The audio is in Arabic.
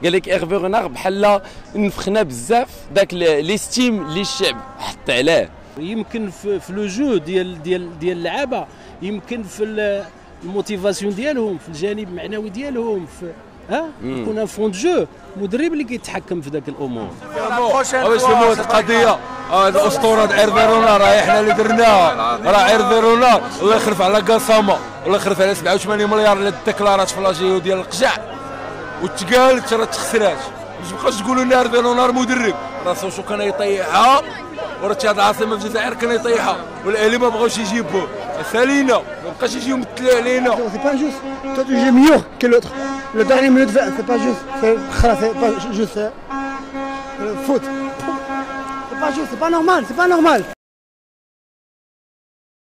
قال لك ايرفي رونار بحال نفخنا بزاف داك ليستيم للشعب حتى عليه. يمكن في لو جو ديال اللعابه، يمكن في الموتيفاسيون ديالهم، في الجانب المعنوي ديالهم، في يكون فون جو مدرب اللي كيتحكم في ذاك الامور. باش نفهموا هذه القضيه، الاسطوره ديال ايرفي رونار راه احنا اللي درناها، راه ايرفي رونار الله يخلف على قسامه، الله يخلف على 87 مليار اللي ديكلارات في لاجيو ديال القجع وتقالت راه تخسرات. باش تبقاش تقولوا لنا ايرفي رونار مدرب، راه سوشو كان يطيحها وراه هاد العاصمه في الجزائر كان يطيحها، والاهلي ما بغاوش يجيبوه، سالينا ما بقاش يجيو يمثلوا علينا. سي با جوست toi tu joues mieux que l'autre le dernier minute c'est pas juste c'est pas juste faute c'est pas juste c'est pas normal